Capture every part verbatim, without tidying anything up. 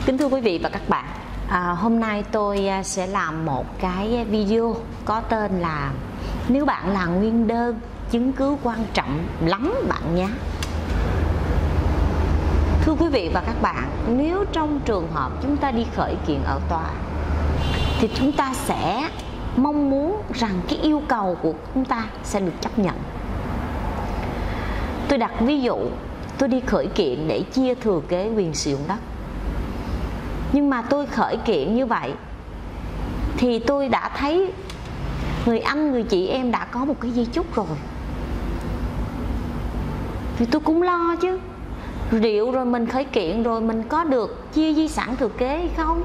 Kính thưa quý vị và các bạn, à, hôm nay tôi sẽ làm một cái video có tên là nếu bạn là nguyên đơn, chứng cứ quan trọng lắm bạn nhé. Thưa quý vị và các bạn, nếu trong trường hợp chúng ta đi khởi kiện ở tòa thì chúng ta sẽ mong muốn rằng cái yêu cầu của chúng ta sẽ được chấp nhận. Tôi đặt ví dụ, tôi đi khởi kiện để chia thừa kế quyền sử dụng đất. Nhưng mà tôi khởi kiện như vậy thì tôi đã thấy người anh, người chị em đã có một cái di chúc rồi, thì tôi cũng lo chứ. Liệu rồi mình khởi kiện rồi mình có được chia di sản thừa kế hay không?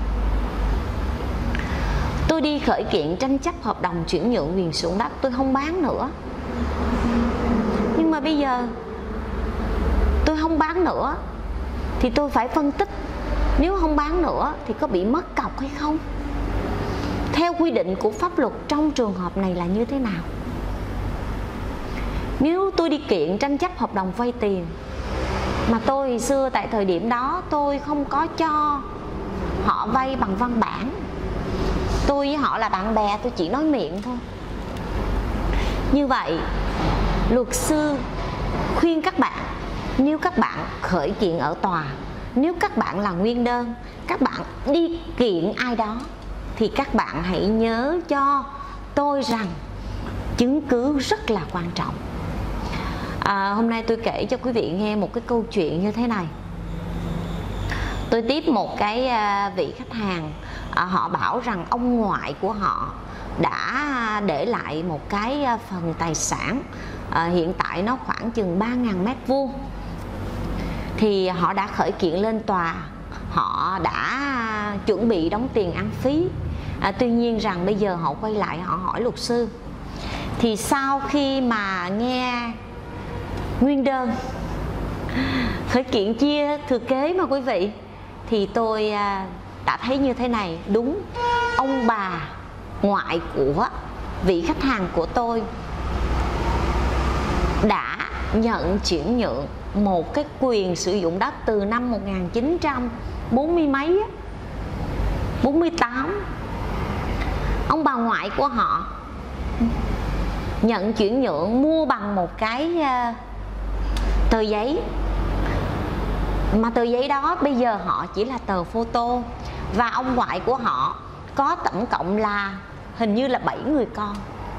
Tôi đi khởi kiện tranh chấp hợp đồng chuyển nhượng quyền sử dụng đất, tôi không bán nữa. Nhưng mà bây giờ tôi không bán nữa thì tôi phải phân tích, nếu không bán nữa thì có bị mất cọc hay không? Theo quy định của pháp luật trong trường hợp này là như thế nào? Nếu tôi đi kiện tranh chấp hợp đồng vay tiền mà tôi hồi xưa tại thời điểm đó tôi không có cho họ vay bằng văn bản, tôi với họ là bạn bè, tôi chỉ nói miệng thôi, như vậy luật sư khuyên các bạn, nếu các bạn khởi kiện ở tòa, nếu các bạn là nguyên đơn, các bạn đi kiện ai đó thì các bạn hãy nhớ cho tôi rằng chứng cứ rất là quan trọng. À, hôm nay tôi kể cho quý vị nghe một cái câu chuyện như thế này. Tôi tiếp một cái vị khách hàng, à, họ bảo rằng ông ngoại của họ đã để lại một cái phần tài sản, à, hiện tại nó khoảng chừng ba nghìn mét vuông. Thì họ đã khởi kiện lên tòa, họ đã chuẩn bị đóng tiền ăn phí, à, tuy nhiên rằng bây giờ họ quay lại họ hỏi luật sư. Thì sau khi mà nghe nguyên đơn khởi kiện chia thừa kế mà quý vị, thì tôi đã thấy như thế này. Đúng, ông bà ngoại của vị khách hàng của tôi đã nhận chuyển nhượng một cái quyền sử dụng đất từ năm một nghìn chín trăm bốn mươi mấy, bốn mươi tám. Ông bà ngoại của họ nhận chuyển nhượng mua bằng một cái uh, tờ giấy, mà tờ giấy đó bây giờ họ chỉ là tờ photo. Và ông ngoại của họ có tổng cộng là hình như là bảy người con.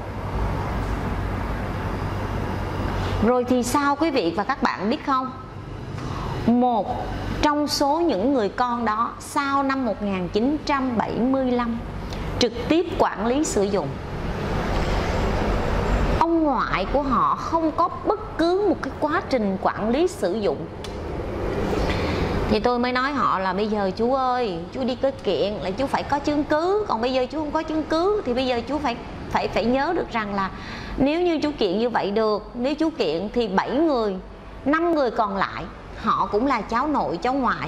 Rồi thì sao quý vị và các bạn biết không? Một trong số những người con đó sau năm một nghìn chín trăm bảy mươi lăm trực tiếp quản lý sử dụng. Ông ngoại của họ không có bất cứ một cái quá trình quản lý sử dụng. Thì tôi mới nói họ là bây giờ chú ơi, chú đi khởi kiện là chú phải có chứng cứ. Còn bây giờ chú không có chứng cứ thì bây giờ chú phải phải phải nhớ được rằng là nếu như chú kiện như vậy được, nếu chú kiện thì bảy người, năm người còn lại họ cũng là cháu nội cháu ngoại,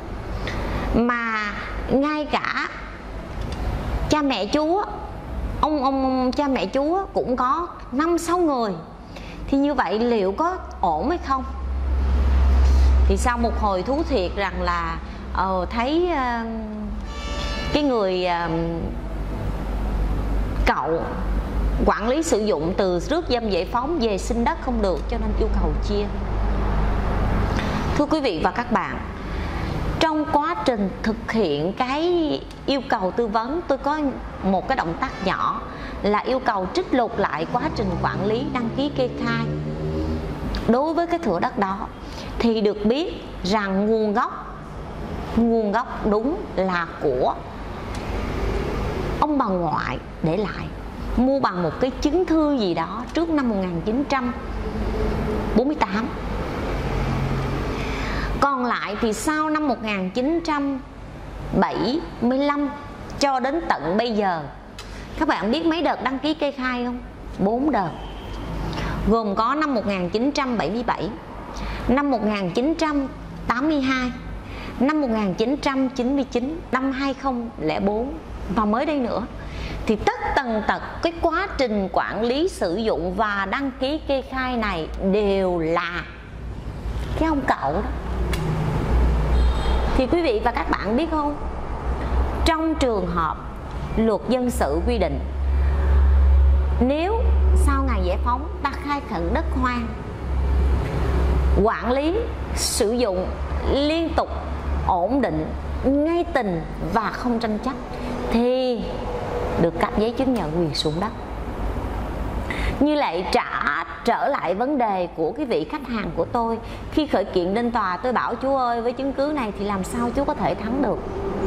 mà ngay cả cha mẹ chú, ông ông cha mẹ chú cũng có năm sáu người, thì như vậy liệu có ổn hay không? Thì sau một hồi thú thiệt rằng là ờ, thấy uh, cái người uh, cậu quản lý sử dụng từ rước dâm giải phóng về xin đất không được, cho nên yêu cầu chia. Thưa quý vị và các bạn, trong quá trình thực hiện cái yêu cầu tư vấn, tôi có một cái động tác nhỏ là yêu cầu trích lục lại quá trình quản lý đăng ký kê khai đối với cái thửa đất đó, thì được biết rằng nguồn gốc nguồn gốc đúng là của ông bà ngoại để lại, mua bằng một cái chứng thư gì đó trước năm một nghìn chín trăm bốn mươi tám. Còn lại thì sau năm một nghìn chín trăm bảy mươi lăm cho đến tận bây giờ, các bạn biết mấy đợt đăng ký kê khai không? Bốn đợt, gồm có năm một nghìn chín trăm bảy mươi bảy, năm một nghìn chín trăm tám mươi hai, năm một nghìn chín trăm chín mươi chín, năm hai không không bốn và mới đây nữa. Thì tất tần tật cái quá trình quản lý sử dụng và đăng ký kê khai này đều là cái ông cậu đó. Thì quý vị và các bạn biết không, trong trường hợp luật dân sự quy định, nếu sau ngày giải phóng ta khai khẩn đất hoang, quản lý, sử dụng liên tục, ổn định, ngay tình và không tranh chấp thì được cấp giấy chứng nhận quyền sử dụng đất. Như lại trả trở lại vấn đề của cái vị khách hàng của tôi, khi khởi kiện lên tòa tôi bảo chú ơi, với chứng cứ này thì làm sao chú có thể thắng được.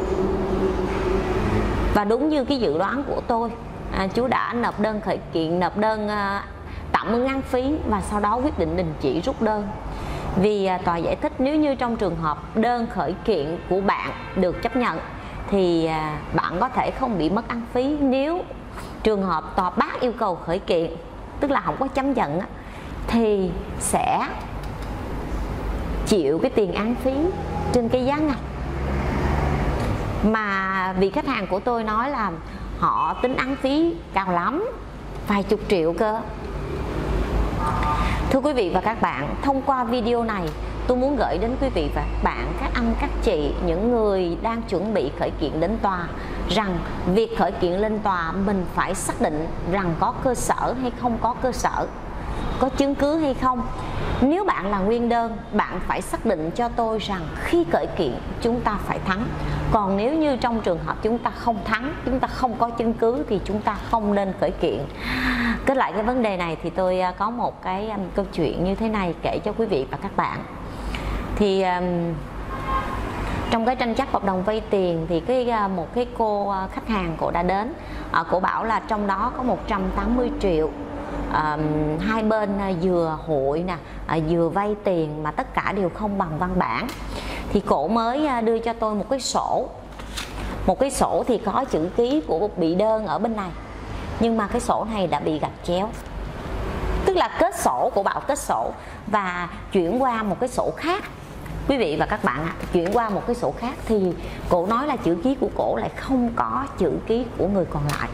Và đúng như cái dự đoán của tôi, à, chú đã nộp đơn khởi kiện, nộp đơn à, tạm ứng án phí và sau đó quyết định đình chỉ rút đơn. Vì à, tòa giải thích nếu như trong trường hợp đơn khởi kiện của bạn được chấp nhận thì à, bạn có thể không bị mất án phí. Nếu trường hợp tòa bác yêu cầu khởi kiện, tức là không có chấp nhận, thì sẽ chịu cái tiền án phí trên cái giá ngạch. Mà vì khách hàng của tôi nói là họ tính án phí cao lắm, vài chục triệu cơ. Thưa quý vị và các bạn, thông qua video này tôi muốn gửi đến quý vị và các bạn, các anh, các chị, những người đang chuẩn bị khởi kiện đến tòa, rằng việc khởi kiện lên tòa mình phải xác định rằng có cơ sở hay không có cơ sở, có chứng cứ hay không. Nếu bạn là nguyên đơn, bạn phải xác định cho tôi rằng khi khởi kiện chúng ta phải thắng. Còn nếu như trong trường hợp chúng ta không thắng, chúng ta không có chứng cứ thì chúng ta không nên khởi kiện. Kết lại cái vấn đề này thì tôi có một cái um, câu chuyện như thế này kể cho quý vị và các bạn. Thì um, trong cái tranh chấp hợp đồng vay tiền thì cái một cái cô khách hàng cô đã đến, à, cô bảo là trong đó có một trăm tám mươi triệu. À, hai bên vừa hội nè, à, vừa vay tiền mà tất cả đều không bằng văn bản. Thì cổ mới đưa cho tôi một cái sổ, một cái sổ thì có chữ ký của bị đơn ở bên này, nhưng mà cái sổ này đã bị gạch chéo, tức là kết sổ, cổ bảo kết sổ và chuyển qua một cái sổ khác. Quý vị và các bạn ạ, chuyển qua một cái sổ khác thì cổ nói là chữ ký của cổ lại không có chữ ký của người còn lại.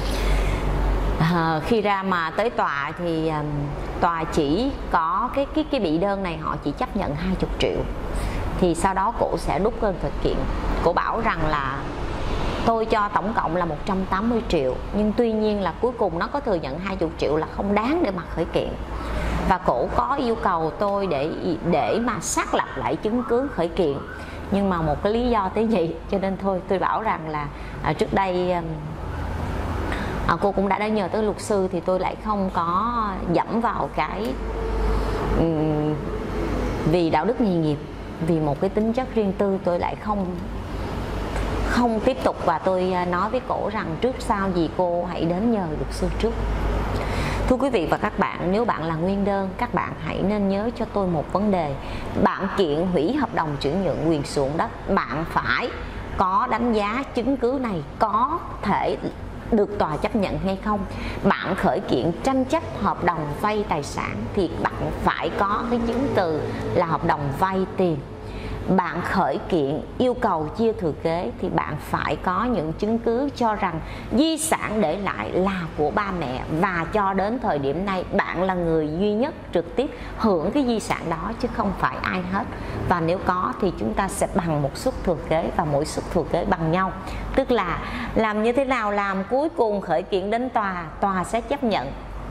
À, khi ra mà tới tòa thì um, tòa chỉ có cái cái cái bị đơn này họ chỉ chấp nhận hai mươi triệu. Thì sau đó cổ sẽ rút đơn khởi kiện. Cổ bảo rằng là tôi cho tổng cộng là một trăm tám mươi triệu, nhưng tuy nhiên là cuối cùng nó có thừa nhận hai mươi triệu là không đáng để mà khởi kiện. Và cổ có yêu cầu tôi để để mà xác lập lại chứng cứ khởi kiện, nhưng mà một cái lý do tế nhị, cho nên thôi tôi bảo rằng là à, trước đây um, À, cô cũng đã đã nhờ tới luật sư thì tôi lại không có dẫm vào cái um, vì đạo đức nghề nghiệp, vì một cái tính chất riêng tư, tôi lại không không tiếp tục. Và tôi nói với cổ rằng trước sau gì cô hãy đến nhờ luật sư trước. Thưa quý vị và các bạn, nếu bạn là nguyên đơn, các bạn hãy nên nhớ cho tôi một vấn đề. Bạn kiện hủy hợp đồng chuyển nhượng quyền sử dụng đất, bạn phải có đánh giá chứng cứ này có thể được tòa chấp nhận hay không. Bạn khởi kiện tranh chấp hợp đồng vay tài sản thì bạn phải có cái chứng từ là hợp đồng vay tiền. Bạn khởi kiện yêu cầu chia thừa kế thì bạn phải có những chứng cứ cho rằng di sản để lại là của ba mẹ, và cho đến thời điểm này bạn là người duy nhất trực tiếp hưởng cái di sản đó chứ không phải ai hết. Và nếu có thì chúng ta sẽ bằng một suất thừa kế và mỗi suất thừa kế bằng nhau. Tức là làm như thế nào làm, cuối cùng khởi kiện đến tòa, tòa sẽ chấp nhận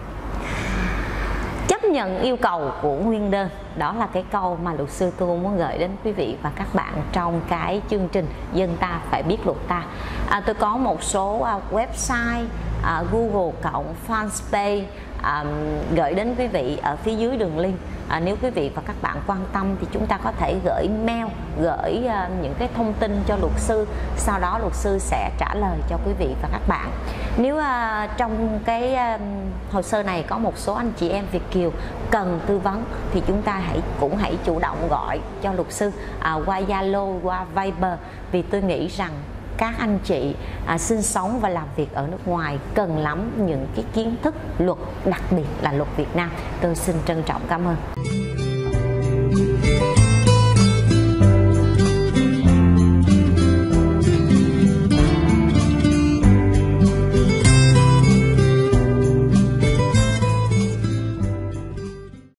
chấp nhận yêu cầu của nguyên đơn. Đó là cái câu mà luật sư tôi muốn gửi đến quý vị và các bạn trong cái chương trình Dân Ta Phải Biết Luật Ta. à, Tôi có một số uh, website, uh, Google cộng Fanpage uh, gửi đến quý vị ở phía dưới đường link. À, nếu quý vị và các bạn quan tâm thì chúng ta có thể gửi mail, gửi uh, những cái thông tin cho luật sư, sau đó luật sư sẽ trả lời cho quý vị và các bạn. Nếu uh, trong cái uh, hồ sơ này có một số anh chị em Việt kiều cần tư vấn thì chúng ta hãy cũng hãy chủ động gọi cho luật sư uh, qua Zalo, qua Viber, vì tôi nghĩ rằng các anh chị à, sinh sống và làm việc ở nước ngoài cần lắm những cái kiến thức luật, đặc biệt là luật Việt Nam. Tôi xin trân trọng cảm ơn.